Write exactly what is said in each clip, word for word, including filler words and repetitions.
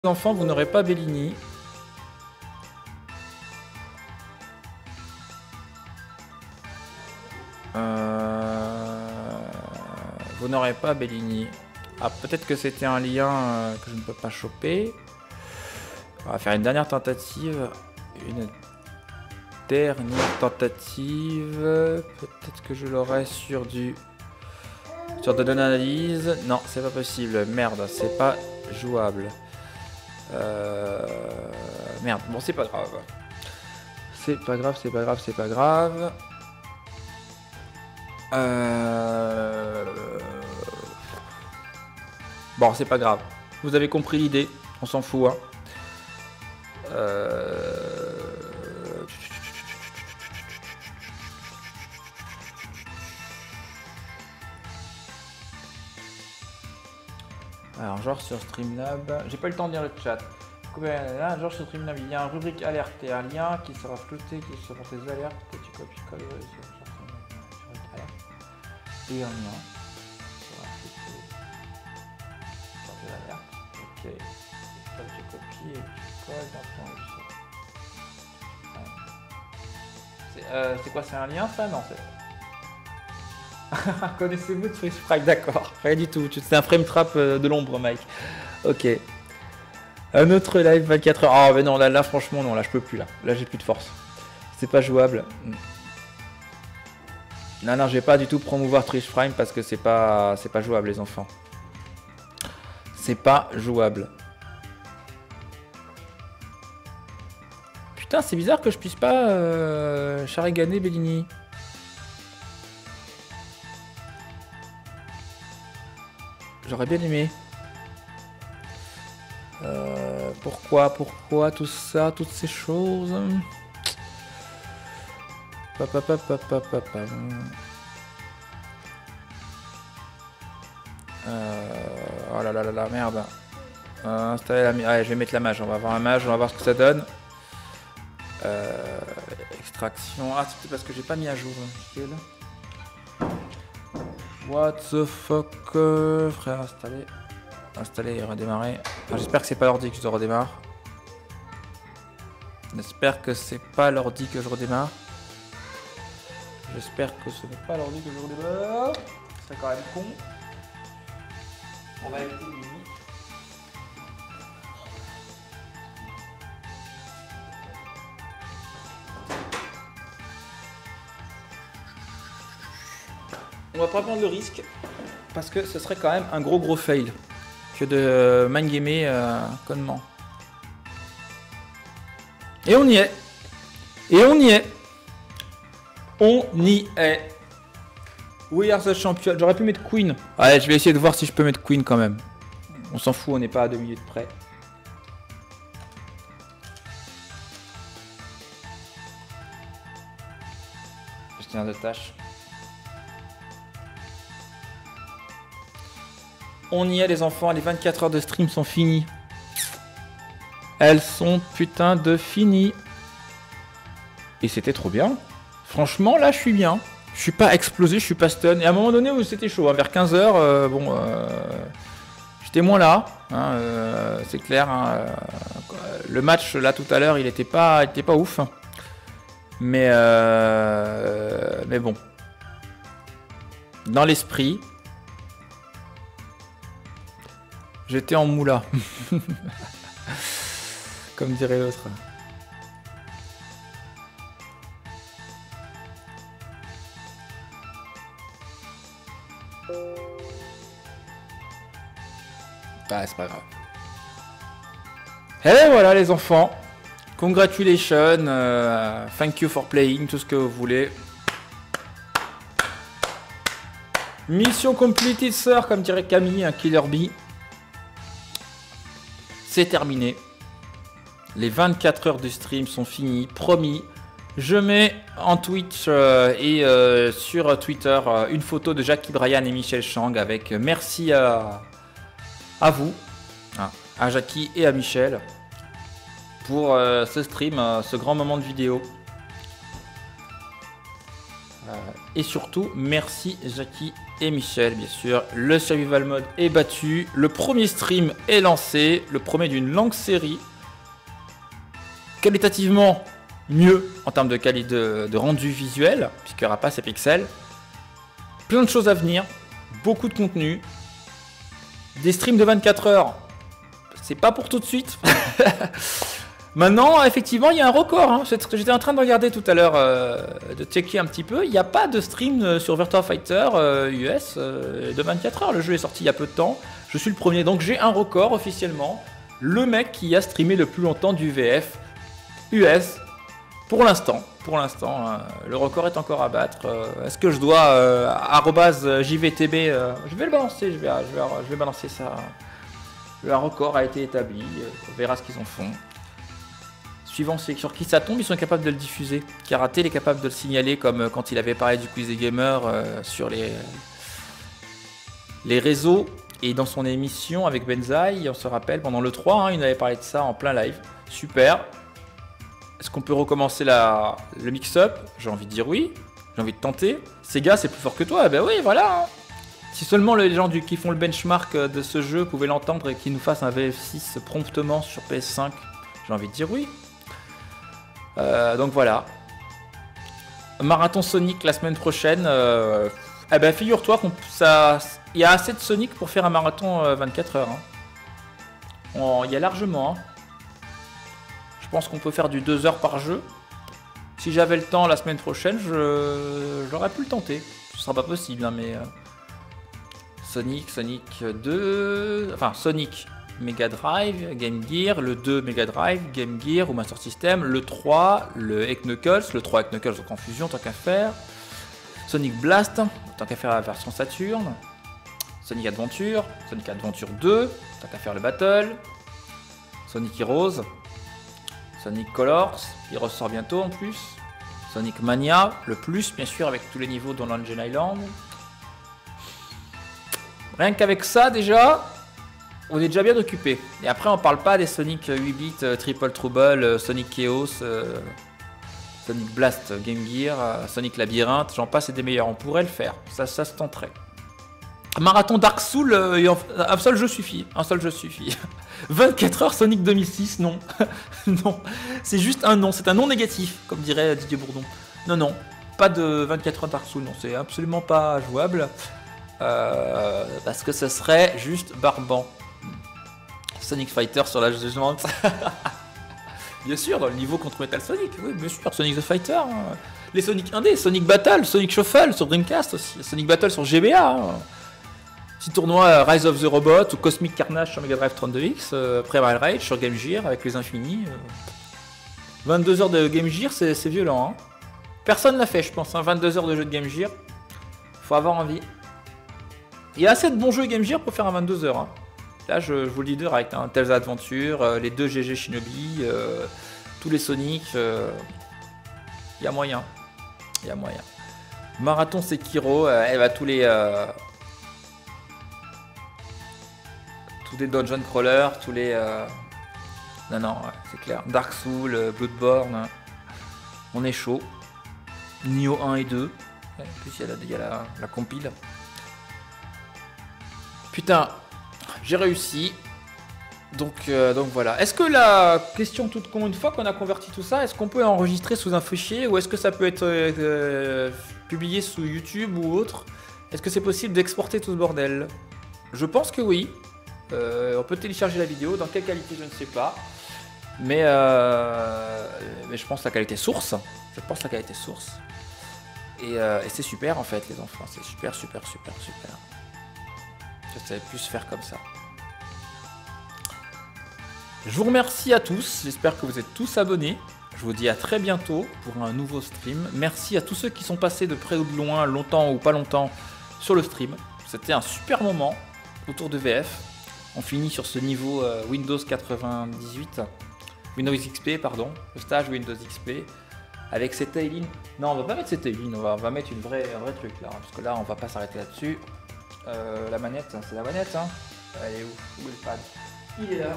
enfants, vous n'aurez pas Bellini. Euh... Vous n'aurez pas Bellini. Ah, peut-être que c'était un lien euh, que je ne peux pas choper. On va faire une dernière tentative. Une dernière tentative. Peut-être que je l'aurai sur du... Sur de l'analyse. Non, c'est pas possible. Merde, c'est pas jouable. Euh... Merde, bon, c'est pas grave. C'est pas grave, c'est pas grave, c'est pas grave. Euh... Bon, c'est pas grave. Vous avez compris l'idée. On s'en fout. Hein. Euh... Alors, genre sur Streamlab, j'ai pas eu le temps de lire le chat. Là, genre sur Streamlab, il y a un rubrique alerte et un lien qui sera flouté, qui sera pour tes alertes, que tu copies-colles sur rubrique alerte et un lien sera flouté sur tes alertes. Ok. Et ça, tu copies et tu colles dans ton logiciel. C'est euh, quoi, c'est un lien ça? Non, c'est... Connaissez-vous de Freeze Sprite? D'accord, rien du tout. C'est un frame trap de l'ombre, Mike. Ok. Un autre live vingt-quatre heures. Ah, oh, mais non, là, là, franchement, non, là, je peux plus, là. Là, j'ai plus de force. C'est pas jouable. Non, non, je vais pas du tout promouvoir Twitch Prime parce que c'est pas, c'est pas jouable, les enfants. C'est pas jouable. Putain, c'est bizarre que je puisse pas euh, Chariganer Bellini. J'aurais bien aimé. Euh, pourquoi, pourquoi tout ça, toutes ces choses. Papa, papa, papa, papa. Euh, oh là là là là, merde. Euh, installer la... Allez, je vais mettre la mage. On va avoir un mage, on va voir ce que ça donne. Euh, extraction. Ah, c'est peut-être parce que j'ai pas mis à jour. What the fuck, euh, frère, installer. Installer et redémarrer. Ah, j'espère que c'est pas l'ordi que je redémarre. J'espère que c'est pas l'ordi que je redémarre. J'espère que ce n'est pas l'ordi que je redémarre. C'est quand même con. On va éviter une limite. On va pas prendre le risque parce que ce serait quand même un gros gros fail que de mindgamer euh, connement. Et on y est. Et on y est. On y est. We are the champion. J'aurais pu mettre Queen. Allez, je vais essayer de voir si je peux mettre Queen quand même. On s'en fout, on n'est pas à deux minutes près. Gestionnaire de tâches. On y est les enfants, les vingt-quatre heures de stream sont finies. Elles sont putain de finies. Et c'était trop bien. Franchement, là, je suis bien. Je suis pas explosé, je suis pas stun. Et à un moment donné où c'était chaud, hein, vers quinze heures, euh, bon, euh, j'étais moins là. Hein, euh, c'est clair. Hein, euh, le match, là, tout à l'heure, il était pas, il était pas ouf. Mais, euh, mais bon. Dans l'esprit... J'étais en moula. Comme dirait l'autre. Bah, c'est pas grave. Et voilà les enfants. Congratulations. Euh, thank you for playing. Tout ce que vous voulez. Mission completed, sir, comme dirait Camille, un Killer Bee. C'est terminé. Les vingt-quatre heures de stream sont finies. Promis. Je mets en Twitch euh, et euh, sur Twitter euh, une photo de Jackie Bryan et Michel Chang avec merci à, à vous, hein, à Jackie et à Michel pour euh, ce stream, euh, ce grand moment de vidéo. Euh, et surtout, merci Jackie et Michel, bien sûr. Le survival mode est battu. Le premier stream est lancé. Le premier d'une longue série. Qualitativement mieux en termes de, quali de, de rendu visuel, puisqu'il n'y aura pas ces pixels. Plein de choses à venir. Beaucoup de contenu. Des streams de vingt-quatre heures. C'est pas pour tout de suite. Maintenant, effectivement, il y a un record. Hein. J'étais en train de regarder tout à l'heure, euh, de checker un petit peu. Il n'y a pas de stream sur Virtua Fighter euh, U S euh, de vingt-quatre heures. Le jeu est sorti il y a peu de temps. Je suis le premier, donc j'ai un record officiellement. Le mec qui a streamé le plus longtemps du V F U S. Pour l'instant, pour l'instant, euh, le record est encore à battre. Euh, Est-ce que je dois euh, arobase J V T B euh, je vais le balancer, je vais, je vais, je vais balancer ça. Le record a été établi. On verra ce qu'ils en font. Suivant c'est sur qui ça tombe, ils sont capables de le diffuser. Karaté, il est capable de le signaler, comme quand il avait parlé du Quiz des Gamers euh, sur les, les réseaux. Et dans son émission avec Benzaï, on se rappelle, pendant le trois, hein, il avait parlé de ça en plein live. Super. Est-ce qu'on peut recommencer la, le mix-up? J'ai envie de dire oui. J'ai envie de tenter. Sega, c'est plus fort que toi. Ben oui, voilà. Si seulement les gens du, qui font le benchmark de ce jeu pouvaient l'entendre et qu'ils nous fassent un V F six promptement sur P S cinq, j'ai envie de dire oui. Euh, donc voilà. Marathon Sonic la semaine prochaine. Euh, eh ben figure-toi qu'on ça, il y a assez de Sonic pour faire un marathon euh, vingt-quatre heures. Hein. Il y a largement. Hein. Je pense qu'on peut faire du deux heures par jeu. Si j'avais le temps la semaine prochaine, je j'aurais pu le tenter. Ce sera pas possible, hein, mais euh, Sonic, Sonic deux, enfin Sonic. Mega Drive, Game Gear, le deux Mega Drive, Game Gear ou Master System, le trois, le Egg Knuckles, le trois Egg Knuckles en confusion tant qu'à faire, Sonic Blast, tant qu'à faire la version Saturn, Sonic Adventure, Sonic Adventure deux, tant qu'à faire le Battle, Sonic Heroes, Sonic Colors, il ressort bientôt en plus, Sonic Mania, le plus bien sûr avec tous les niveaux dans l'Engine Island. Rien qu'avec ça déjà, on est déjà bien occupé. Et après, on parle pas des Sonic huit bits, euh, Triple Trouble, euh, Sonic Chaos, euh, Sonic Blast, Game Gear, euh, Sonic Labyrinthe, j'en passe et des meilleurs. On pourrait le faire, ça, ça se tenterait. Marathon Dark Souls, euh, un seul jeu suffit. Un seul jeu suffit. vingt-quatre heures Sonic deux mille six, non. Non, c'est juste un non, c'est un non négatif, comme dirait Didier Bourdon. Non, non, pas de vingt-quatre heures Dark Souls, non, c'est absolument pas jouable. Euh, parce que ce serait juste barbant. Sonic Fighter sur la Judgment. Bien sûr, dans le niveau contre Metal Sonic, oui, bien sûr, Sonic the Fighter. Hein. Les Sonic un D, Sonic Battle, Sonic Shuffle sur Dreamcast aussi, Sonic Battle sur G B A. Hein. Petit tournoi Rise of the Robot ou Cosmic Carnage sur Mega Drive trente-deux X, euh, Primal Rage sur Game Gear avec les Infinis. Euh. vingt-deux heures de Game Gear, c'est violent. Hein. Personne l'a fait, je pense, hein. vingt-deux heures de jeu de Game Gear. Faut avoir envie. Il y a assez de bons jeux Game Gear pour faire un vingt-deux heures. Hein. Là, je, je vous le dis direct, hein, Tales Adventure, euh, les deux G G Shinobi, euh, tous les Sonic, il euh, y a moyen, il y a moyen. Marathon Sekiro, euh, elle va tous les, euh, tous les dungeon crawlers, tous les, euh, non non, ouais, c'est clair. Dark Souls, euh, Bloodborne, hein. On est chaud. Nioh un et deux, en plus il y a, la, y a la, la compile. Putain. J'ai réussi. Donc, euh, donc voilà. Est-ce que la question toute con, une fois qu'on a converti tout ça, est-ce qu'on peut enregistrer sous un fichier ou est-ce que ça peut être euh, publié sous YouTube ou autre? Est-ce que c'est possible d'exporter tout ce bordel? Je pense que oui. Euh, on peut télécharger la vidéo. Dans quelle qualité, je ne sais pas. Mais, euh, mais je pense la qualité source. Je pense la qualité source. Et, euh, et c'est super en fait, les enfants. C'est super, super, super, super. Je savais plus faire comme ça. Je vous remercie à tous. J'espère que vous êtes tous abonnés. Je vous dis à très bientôt pour un nouveau stream. Merci à tous ceux qui sont passés de près ou de loin, longtemps ou pas longtemps, sur le stream. C'était un super moment autour de V F. On finit sur ce niveau euh, Windows quatre-vingt-dix-huit. Windows X P, pardon. Le stage Windows X P. Avec cette Aileen. Non, on va pas mettre cette Aileen. On va, on va mettre une vraie, un vrai truc là. Parce que là, on va pas s'arrêter là-dessus. Euh, la manette, c'est la manette, hein. Elle est où? Où est le pad? Il est là.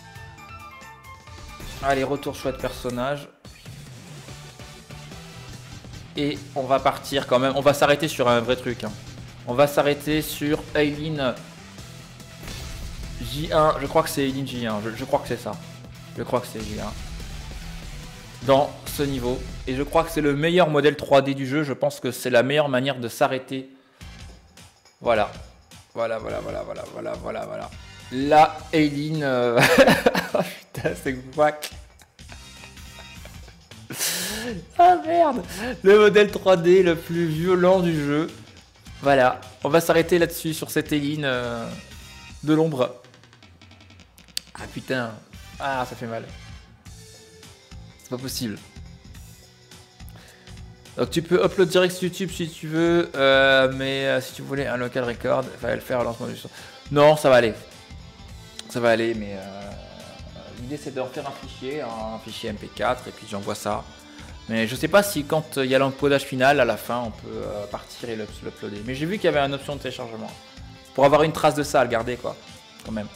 Allez, retour choix de personnage. Et on va partir quand même. On va s'arrêter sur un vrai truc. Hein. On va s'arrêter sur Aileen J un. Je crois que c'est Aileen J un. Je, je crois que c'est ça. Je crois que c'est J un. Dans ce niveau. Et je crois que c'est le meilleur modèle trois D du jeu. Je pense que c'est la meilleure manière de s'arrêter. Voilà. Voilà, voilà, voilà, voilà, voilà, voilà, voilà. Là, Aileen... Euh... Putain, c'est quack. Ah merde. Le modèle trois D le plus violent du jeu. Voilà. On va s'arrêter là-dessus, sur cette Aileen euh, de l'ombre. Ah putain. Ah, ça fait mal. C'est pas possible. Donc tu peux upload direct sur YouTube si tu veux, euh, mais euh, si tu voulais un local record, il fallait le faire au lancement du son. Non, ça va aller. Ça va aller, mais euh, l'idée c'est de refaire un fichier, un fichier M P quatre, et puis j'envoie ça. Mais je sais pas si quand il y a l'encodage final, à la fin, on peut euh, partir et l'uploader. Mais j'ai vu qu'il y avait une option de téléchargement. Pour avoir une trace de ça à le garder, quoi. Quand même.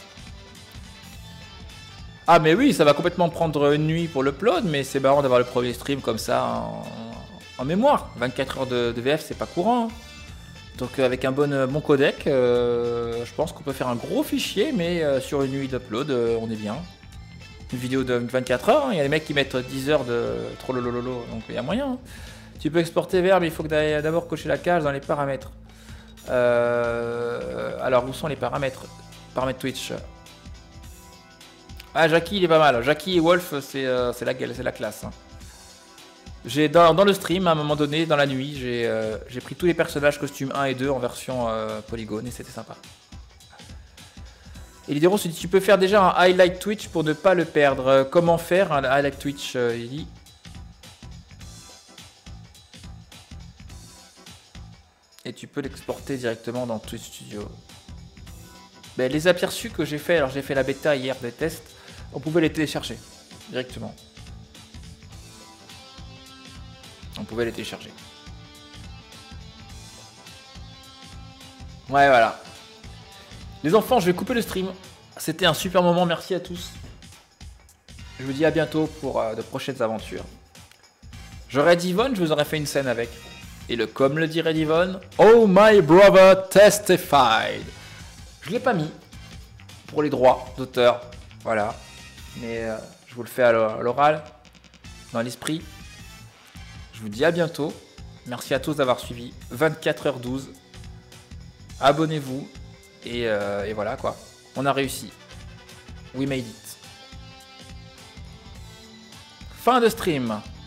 Ah mais oui, ça va complètement prendre une nuit pour l'upload, mais c'est marrant d'avoir le premier stream comme ça en, en mémoire. vingt-quatre heures de, de V F, c'est pas courant. Hein. Donc avec un bon, bon codec, euh, je pense qu'on peut faire un gros fichier, mais euh, sur une nuit d'upload, euh, on est bien. Une vidéo de vingt-quatre heures, il hein, y a des mecs qui mettent dix heures de trollolololo, donc il y a moyen. Hein. Tu peux exporter vers, mais il faut que d'abord cocher la case dans les paramètres. Euh, alors, où sont les paramètres? Paramètres Twitch. Ah, Jackie, il est pas mal. Jackie et Wolf, c'est euh, la, la classe. Hein. J'ai dans, dans le stream, à un moment donné, dans la nuit, j'ai euh, pris tous les personnages costumes un et deux en version euh, polygone, et c'était sympa. Et Lidero se dit, tu peux faire déjà un highlight Twitch pour ne pas le perdre. Euh, comment faire un highlight Twitch, euh, il dit. Et tu peux l'exporter directement dans Twitch Studio. Ben, les aperçus que j'ai fait, alors j'ai fait la bêta hier des tests, on pouvait les télécharger directement. On pouvait les télécharger. Ouais, voilà. Les enfants, je vais couper le stream. C'était un super moment, merci à tous. Je vous dis à bientôt pour euh, de prochaines aventures. J'aurais dit Yvonne, je vous aurais fait une scène avec. Et le comme le dirait Yvonne, oh my brother testified. Je l'ai pas mis pour les droits d'auteur, voilà. Mais euh, je vous le fais à l'oral, dans l'esprit. Je vous dis à bientôt. Merci à tous d'avoir suivi. vingt-quatre heures douze. Abonnez-vous. Et, euh, et voilà quoi. On a réussi. We made it. Fin de stream.